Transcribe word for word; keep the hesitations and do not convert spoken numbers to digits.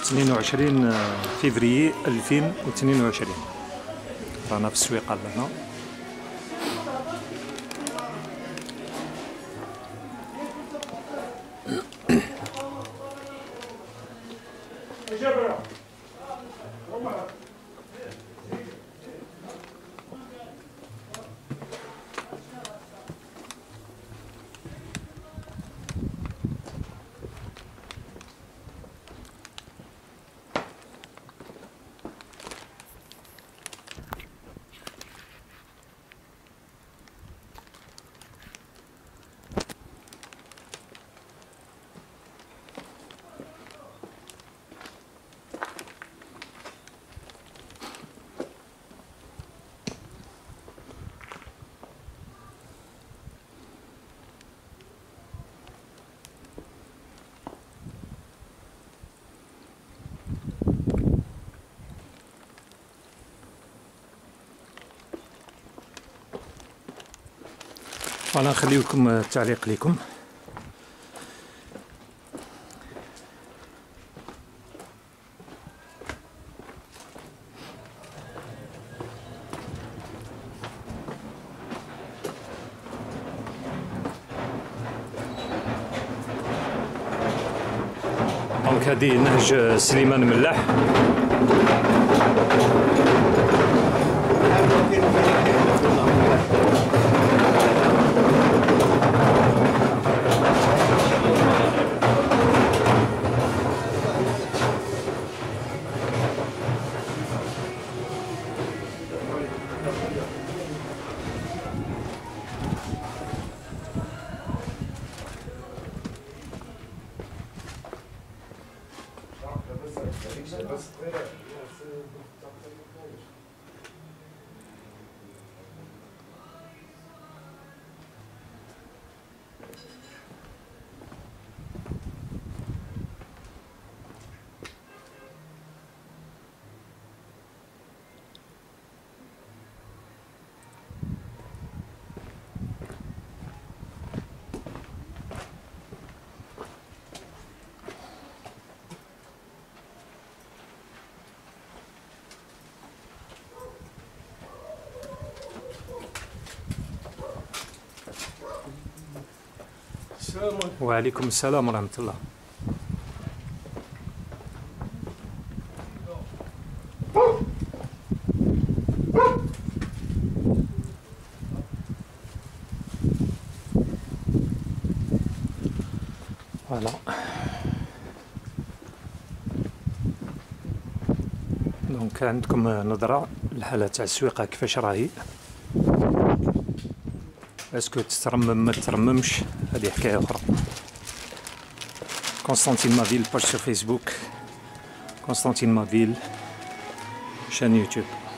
اثنين وعشرين فيفري ألفين واثنين وعشرين. رانا في السويقة لهنا. فوالا نخلي لكم التعليق لكم. دونك هذه نهج سليمان ملاح. وعليكم السلام ورحمة الله. فوالا دونك عندكم نظرة الحالة تاع السويقة كيفاش راهي، اسكو تترمم ما تترممش، هذه حكاية أخرى. كونستانتين مافيل باج sur فيسبوك، كونستانتين مافيل شان يوتيوب.